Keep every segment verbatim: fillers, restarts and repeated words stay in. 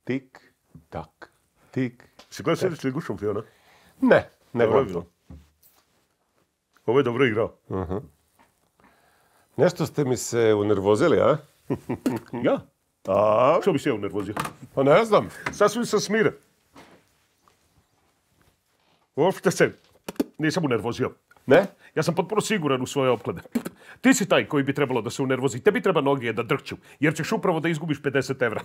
Tik, tak, tik. Si gledao Sredić ligu šampiona? Ne, ne gledam. Ovo je dobro igrao. Nešto ste mi se unervozili, a? Ja? A? Što bi se ja unervozio? Pa ne znam. Sasvim sam smiren. Uopšte se nisam unervozio. Ne? Ja sam potpuno siguran u svoje opklade. Ti si taj koji bi trebalo da se unervozi. Tebi treba noge da drhću, jer ćeš upravo da izgubiš pedeset evra.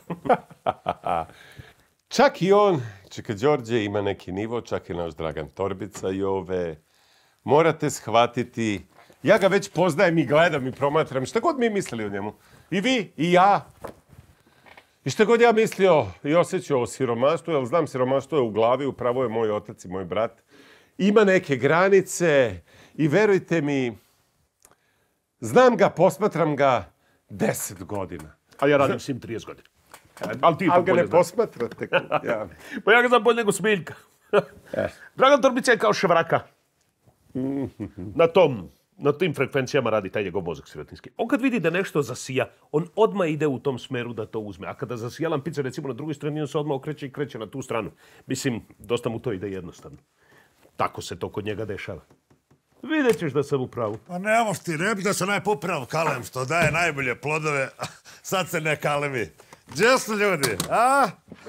Čak i on, čeka Đorđe, ima neki nivo, čak i naš Dragan Torbica i ove. Morate shvatiti, ja ga već poznajem i gledam i promatram, šta god mi mislili o njemu. I vi, i ja. I šta god ja mislio i osjećao o siromaštvu, jer znam siromaštvo je u glavi, upravo je moj otac i moj brat. Ima neke granice i verujte mi, znam ga, posmatram ga deset godina. A ja radim s njim trideset godina. Ali ti to Ali ga bolje ne znaš. posmatrate. Ja. Pa ja ga znam bolje nego Smiljka. Dragan Torbica je kao ševraka. Na tom, na tim frekvencijama radi taj njegov mozak sirotinski. On kad vidi da nešto zasija, on odmah ide u tom smeru da to uzme. A kada zasija lampica recimo na drugoj strani, on se odmah okreće i kreće na tu stranu. Mislim, dosta mu to ide jednostavno. Tako se to kod njega dešava. Vidjet ćeš da sam u pravu. Pa ne moš ti reći da se najpoprav kalem što daje najbolje plodove, sad se ne kalemi. Gdje su ljudi, a?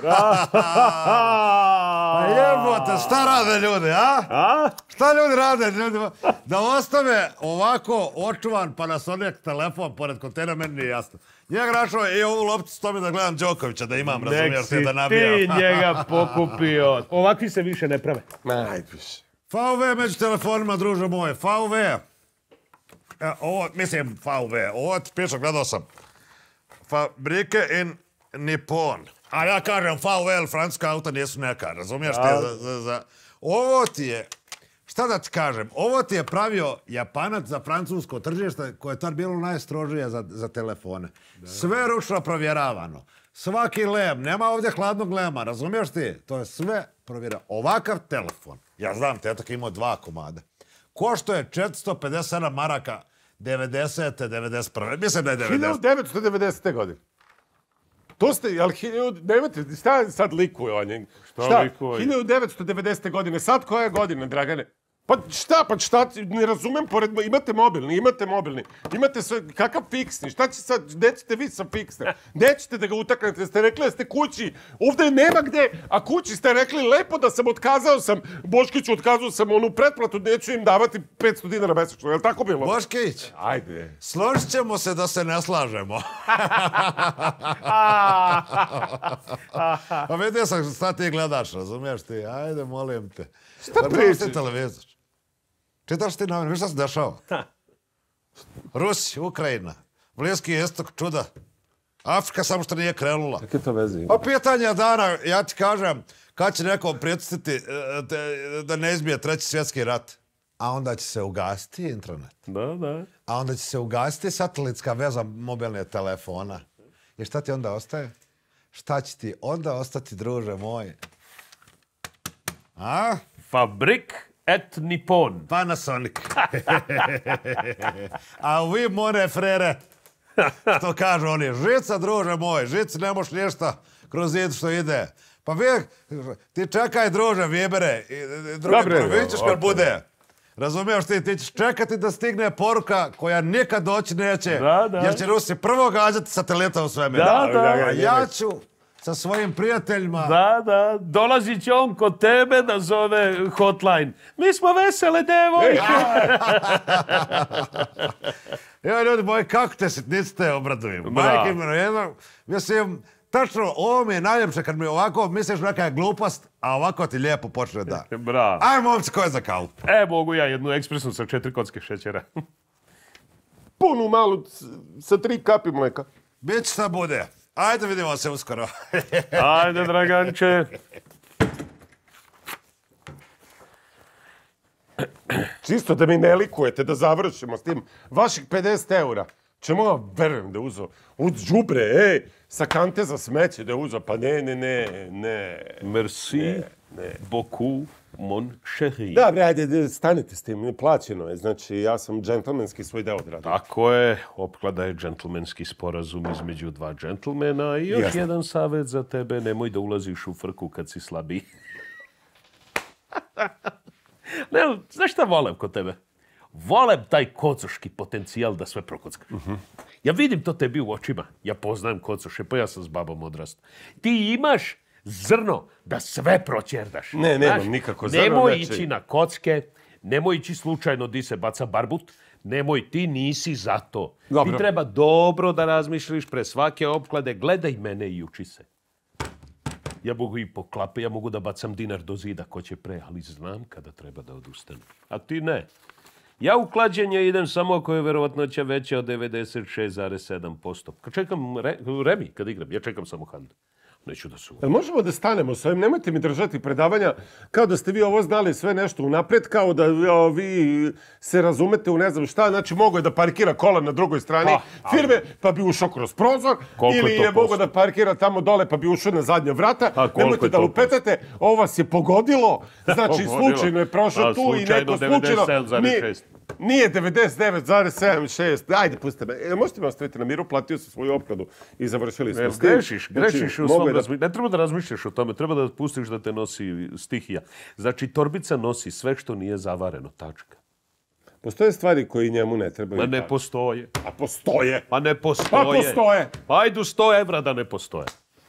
Pa jebote, šta rade ljudi, a? Šta ljudi rade? Da ostave ovako očuvan Panasonic telefon pored kontejnera, meni nije jasno. Njega našao i ovu lopticu to mi da gledam Đokovića da imam, razumiješ ti da nabijam. Nek si ti njega pokupio. Ovakvi se više ne prave. Ajde više. F U V među telefonima, druže moje, F U V. E, ovo, mislim F U V, ovo ti piše, gledao sam. Fabrike in Nippon. A ja kažem F U V, francuska auta nisu neka, razumiješ ti? Za, za, za... Ovo ti je, šta da ti kažem, ovo ti je pravio Japanac za francusko tržište koje je tad bilo najstrožije za, za telefone. Da. Sve ručno provjeravano. Svaki lem, nema ovdje hladnog lema, razumiješ ti? To je sve provjeravano. Ovakav telefon, ja znam, tetak imao dva komada, košto je četiristo pedeset sedam maraka devedesete, devedeset prve. Mislim da je devedeset. hiljadu devetsto devedesete. godine. To ste, ali nemate, šta sad likuje o njeg? Šta likuje? hiljadu devetsto devedesete. godine, sad koja je godina, Dragane? Pa šta, pa šta, ne razumem, pored, imate mobilni, imate mobilni, imate sve, kakav fiksni, šta će sad, gde ćete vi sa fiksnim? Gde ćete da ga utaknete? Ste rekli da ste kući, ovdje nema gde, a kući ste rekli lepo da sam otkazao sam, Boškiću otkazao sam onu pretplatu, neću im davati petsto dinara mesečno, je li tako bilo? Boškić, ajde. Složit ćemo se da se ne slažemo. Pa vidio sam šta ti gledaš, razumiješ ti, ajde, molim te. Šta pričaš? Televizor. Čitaš ti novine, viš šta se dešava? Rusi, Ukrajina, Bliski istok, čuda. Afrika samo što nije krenula. Kakve to veze ima? Pa pitanje dana, ja ti kažem, kad će nekom pristiti da ne izbije treći svjetski rat? A onda će se ugasiti internet. Da, da. A onda će se ugasiti satelitska veza mobilne telefona. I šta ti onda ostaje? Šta će ti onda ostati, druže moj? A? Fabrik et Nippon. Panasonic. A vi, more frere, što kažu oni, žica, druže moj, žici ne moš ništa kroz zid što ide. Pa vi, ti čekaj, druže, vibere, druge provićeš kad bude. Razumiješ ti, ti ćeš čekati da stigne poruka koja nikad doći neće, da, da. Jer će Rusi prvo gađati satelita u svemiru. Da, da. A ja ću sa svojim prijateljima... Da, da, dolazi će on kod tebe da zove hotline. Mi smo vesele devojke. Evo ljudi moji, kako te sitnici te obradujem? Majke mi, jedno, mislim, tačno, ovo mi je najljepše kad mi ovako misliš neka je glupost, a ovako ti lijepo počne da. Bravo. Aj, momci, ko je za kavu? E, mogu ja jednu ekspresnu sa četiri kocke šećera. Punu malu sa tri kapi mleka. Bić šta bude. Ajde, vidimo se uskoro. Ajde, Draganče. Čisto da mi ne likujete, da završimo s tim. Vaših pedeset eura. Čemu ja verujem da je uzo? Uz džubre, ej, sa kante za smeće da je uzo. Pa ne, ne, ne, ne. Merci, beaucoup, mon chéri. Da, bre, ajde, stanite s tim, plaćeno je. Znači, ja sam džentlmenski svoj deo odradio. Tako je, opklada je džentlmenski sporazum između dva džentlmena i još Jasno. jedan savjet za tebe, nemoj da ulaziš u frku kad si slabiji. Ne, znaš šta volem kod tebe? Volem taj kocoški potencijal da sve prokockaš. Ja vidim to tebi u očima. Ja poznajem kocoše, pa ja sam s babom odrastao. Ti imaš zrno da sve proćerdaš. Ne, nemam Znaš, nikako zrno, Nemoj znači- ići na kocke, nemoj ići slučajno di se baca barbut, nemoj, ti nisi za to. Dobro. Ti treba dobro da razmišljiš pre svake opklade, gledaj mene i uči se. Ja mogu i po klape, ja mogu da bacam dinar do zida ko će pre, ali znam kada treba da odustanem. A ti ne. Ja u klađenje idem samo ako je verovatnoća veća od devedeset šest zarez sedam posto. Kad čekam re, remi, kad igram, ja čekam samo hand. Neću da su... Jel možemo da stanemo s ovim? Nemojte mi držati predavanja kao da ste vi ovo znali sve nešto unapred, kao da o, vi se razumete u ne znam šta. Znači, mogo je da parkira kola na drugoj strani Pa, firme, pa bi ušao kroz prozor, Koliko je ili to je mogo posto? da parkira tamo dole, pa bi ušao na zadnja vrata. koliko Nemojte je da to lupetate, ovo vas je pogodilo. Znači, Pogodilo. slučajno je prošao A, tu i slučajno neko slučajno... devedeset sedam zarez Nije, šest. nije devedeset devet zarez sedam šest. Ajde, pustite me. E, možete me ostaviti na miru, platio sam svoju opkladu i završili smo Ne, s tim. grešiš, Znači, grešiš u mogu svom je da- razmišljanju. Ne treba da razmišljaš o tome, treba da pustiš da te nosi stihija. Znači, torbica nosi sve što nije zavareno, tačka. Postoje stvari koji njemu ne trebaju. Ma ne postoje. A postoje. Pa ne postoje. Pa postoje. Pa ajdu sto evra da ne postoje.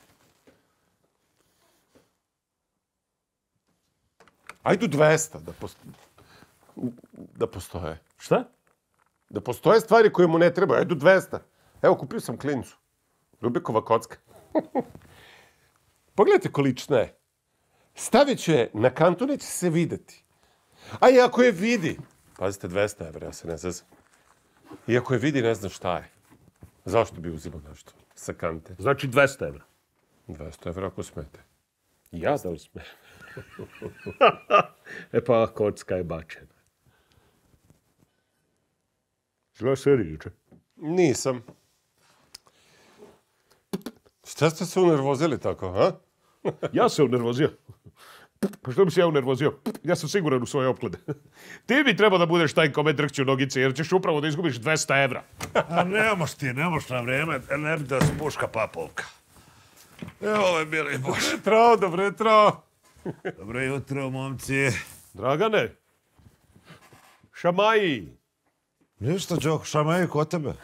Ajdu dvesta da, posto... da postoje. Šta? Da postoje stvari koje mu ne trebaju. Ajdu dvesta. Evo, kupio sam klincu. Rubikova kocka. Pogledajte količna je. Stavit ću je na kantu, neće se videti. A i ako je vidi, pazite, dvesta evra, ja se ne zazam. I ako je vidi, ne zna šta je. Zašto bi uzimao nešto sa kante? Znači dvesta evra. dvesta evra ako smete. Ja da usme. E pa, kocka je bačena. Zgledaš seriju juče? Nisam. Šta ste se unervozili tako, ha? Ja se unervozio. Pa što bi se ja unervozio? Ja sam siguran u svoje opklade. Ti bi trebao da budeš taj kome drhću nogice, jer ćeš upravo da izgubiš dvesta evra. A nemoš ti, nemoš na vreme, ne bi da se puška papovka. Evo je bili bož. Jutro, dobro jutro. Dobro jutro, momci. Dragane, šamaji. Ništa, Đoko, šamaju kod tebe.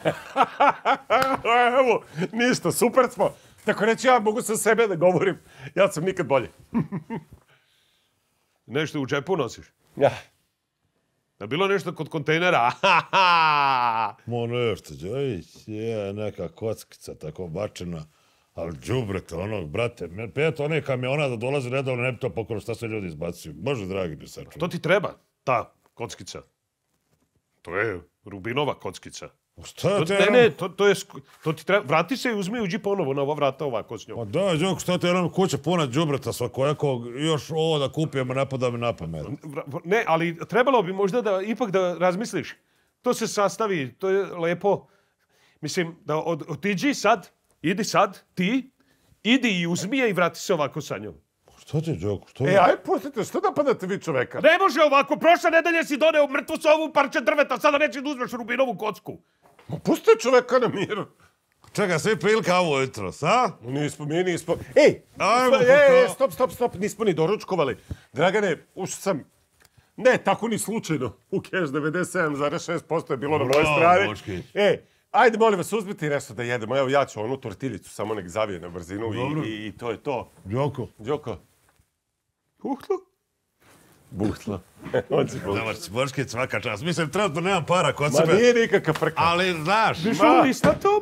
Evo, ništa, super smo. Tako reći, ja mogu sa sebe da govorim. Ja sam nikad bolji. Nešto u džepu nosiš? Ja. Da bilo nešto kod kontejnera? Mo nešto, Đojić, je neka kockica tako bačena. Ali džubrete, onog, brate, me- pet onih kamiona da dolaze redovno, ne bi to pokoro šta se ljudi izbacuju. Bože dragi bi sačuo. To ti treba, ta kockica. To je Rubinova kockica. Šta To, te... ne, ne, to, to je... sk- To ti treba... Vrati se i uzmi uđi ponovo na ova vrata ovako s njom. Pa da, Đoko, šta te jednom kuća puna džubreta svakojekog, još ovo da kupimo, ne pada mi na pamet. Vra- vr- Ne, ali trebalo bi možda da ipak da razmisliš. To se sastavi, to je lepo. Mislim, da od, otiđi sad, idi sad, ti, idi i uzmi je i vrati se ovako sa njom. Šta ti, Đoko, šta E, aj, pustite, što napadate vi čoveka? Ne može ovako, prošle nedelje si doneo mrtvu sovu, parče drveta, sada neće da uzmeš Rubinovu kocku. Ma pustite čoveka na miru. Čekaj, svi pili kavu jutros, a? Nismo, mi nismo. Ej, Ajmo, ej, pa ej, kao- stop, stop, stop, nismo ni doručkovali. Dragane, ušao sam, ne, tako ni slučajno. U keš devedeset sedam zarez šest posto je bilo na mojoj Bravo, strani. Boškić. Ej, ajde, molim vas, uzmite i nešto da jedemo. Evo, ja ću onu tortiljicu, samo nek zavije na brzinu Dobro. i, i, i to je to. Đoko. Đoko, Uhlo. buhtla. On će buhtla. Dobar si, Boškić, svaka čast. Mislim, trenutno nemam para kod Ma sebe. nije nikakav frka. Ali, znaš, Biš Ma. ovo listatom?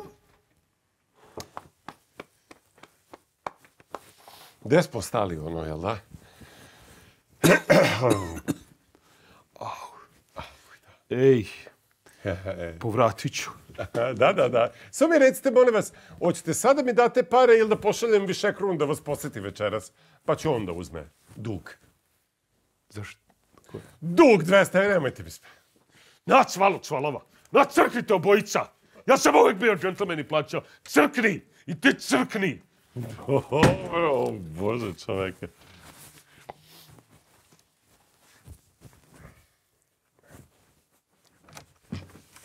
Gde smo stali ono, jel da? Ej, povratit ću. Da, da, da. Samo mi recite, molim vas, hoćete sada mi date pare ili da pošaljem Višekrun da vas poseti večeras? Pa ću on da uzme dug. Zašto? Dug dvesta, e, nemojte mi sve. Na cvalu cvalova, na crknite obojica. Ja sam uvijek bio džentlmen i plaćao. Crkni i ti crkni. O, Bože čoveke.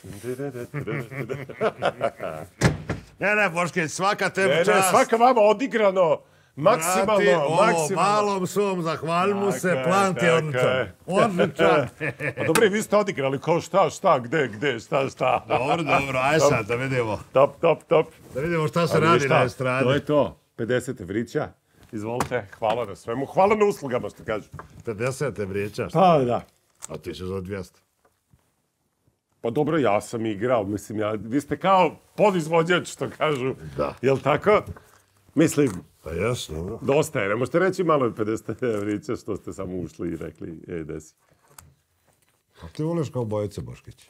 Ne, ne, Boškić, svaka tebi Ne, ne, čast. svaka vama odigrano, Brati, maksimalno, ovo maksimalno. malom svom, zahvalim mu se, Tako je, plan ti tako odličan. je. Odličan. Pa dobro, i vi ste odigrali kao šta, šta, gde, gde, šta, šta. Dobro, dobro, aj sad da vidimo. Top, top, top. Da vidimo šta se Ali radi šta, na To estradi. je to, pedeset evrića. Izvolite, hvala na svemu, hvala na uslugama, što kažu. pedeset vrijećaš, Pa, da. a ti si za dvjesto. Pa dobro, ja sam igrao, mislim, ja, vi ste kao podizvođač, što kažu. Da. Jel tako? Mislim, Pa jes, dobro. dosta je, ne možete reći malo od pedeset evrića što ste samo ušli i rekli, ej, desi. A ti voliš kao bojice, Boškić?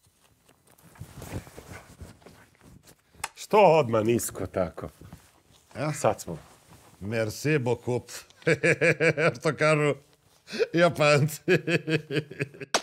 Što odmah nisko tako? Ja? Sad smo. Merci beaucoup. Što kažu Japanci.